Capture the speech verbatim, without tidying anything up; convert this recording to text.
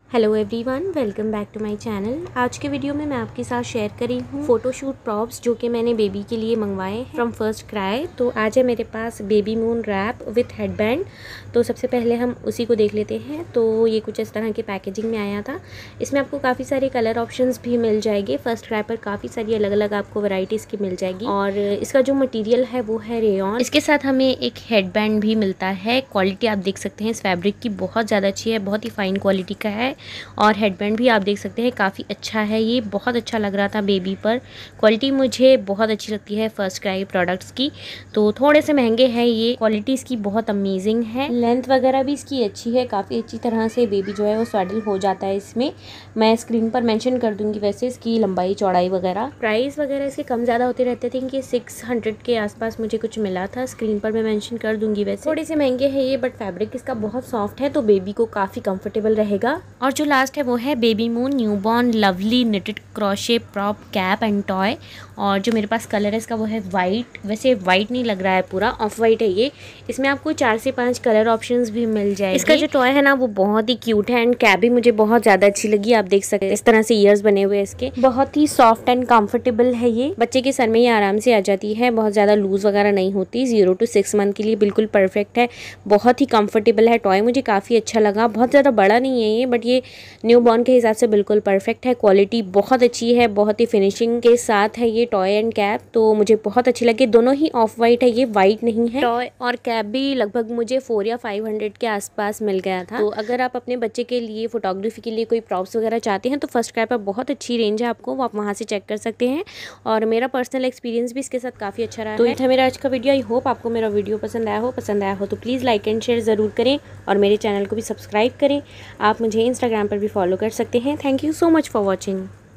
Hello everyone, welcome back to my channel. आज के video में मैं आपके साथ शेयर करी हूँ फोटोशूट प्रॉप्स जो कि मैंने बेबी के लिए मंगवाए हैं फ्रॉम फर्स्ट क्राई। तो आज है मेरे पास baby moon wrap with headband. तो सबसे पहले हम उसी को देख लेते हैं। तो ये कुछ इस तरह की पैकेजिंग में आया था। इसमें आपको काफ़ी सारे कलर ऑप्शंस भी मिल जाएंगे। फर्स्ट क्राई पर काफ़ी सारी अलग अलग आपको वैरायटीज़ की मिल जाएगी और इसका जो मटीरियल है वो है रेयॉन। इसके साथ हमें एक हेडबैंड भी मिलता है। क्वालिटी आप देख सकते हैं इस फैब्रिक की बहुत ज़्यादा अच्छी है, बहुत ही फाइन क्वालिटी का है। और हेडबैंड भी आप देख सकते हैं काफ़ी अच्छा है, ये बहुत अच्छा लग रहा था बेबी पर। क्वालिटी मुझे बहुत अच्छी लगती है फर्स्ट क्राई प्रोडक्ट्स की। तो थोड़े से महंगे हैं ये, क्वालिटी इसकी बहुत अमेजिंग है। लेंथ वगैरह भी इसकी अच्छी है, काफ़ी अच्छी तरह से बेबी जो है वो स्वेडल हो जाता है इसमें। मैं स्क्रीन पर मेंशन कर दूंगी वैसे इसकी लंबाई चौड़ाई वगैरह। प्राइस वगैरह इसके कम ज़्यादा होते रहते थे कि सिक्स हंड्रेड के आसपास मुझे कुछ मिला था। स्क्रीन पर मैं मेंशन कर दूंगी वैसे। थोड़े से महंगे हैं ये, बट फैब्रिक इसका बहुत सॉफ्ट है तो बेबी को काफ़ी कंफर्टेबल रहेगा। और जो लास्ट है वो है baby moon newborn lovely knitted crochet prop cap and toy. और जो मेरे पास कलर है इसका वो है वाइट। वैसे वाइट नहीं लग रहा है, पूरा ऑफ वाइट है ये। इसमें आपको चार से पांच कलर ऑप्शंस भी मिल जाएंगे। इसका जो टॉय है ना वो बहुत ही क्यूट है एंड कैप भी मुझे बहुत ज़्यादा अच्छी लगी। आप देख सकते हैं इस तरह से ईयर्स बने हुए इसके, बहुत ही सॉफ्ट एंड कंफर्टेबल है ये। बच्चे के सर में ये आराम से आ जाती है, बहुत ज़्यादा लूज वगैरह नहीं होती। जीरो टू सिक्स मंथ के लिए बिल्कुल परफेक्ट है, बहुत ही कंफर्टेबल है। टॉय मुझे काफ़ी अच्छा लगा, बहुत ज़्यादा बड़ा नहीं है ये, बट ये न्यू बॉर्न के हिसाब से बिल्कुल परफेक्ट है। क्वालिटी बहुत अच्छी है, बहुत ही फिनिशिंग के साथ है ये टॉय एंड कैप। तो मुझे बहुत अच्छी लगी। दोनों ही ऑफ वाइट है, ये वाइट नहीं है। टॉय और कैप भी लगभग मुझे फोर या फाइव हंड्रेड के आसपास मिल गया था। तो अगर आप अपने बच्चे के लिए फोटोग्राफी के लिए कोई प्रॉप्स वगैरह चाहते हैं तो फर्स्ट क्राई पर बहुत अच्छी रेंज है आपको, वो आप वहाँ से चेक कर सकते हैं। और मेरा पर्सनल एक्सपीरियंस भी इसके साथ काफ़ी अच्छा रहा है। तो ये था मेरा आज का वीडियो। आई होप आपको मेरा वीडियो पसंद आया हो। पसंद आया हो तो प्लीज़ लाइक एंड शेयर ज़रूर करें और मेरे चैनल को भी सब्सक्राइब करें। आप मुझे इंस्टाग्राम पर भी फॉलो कर सकते हैं। Thank you so much for watching.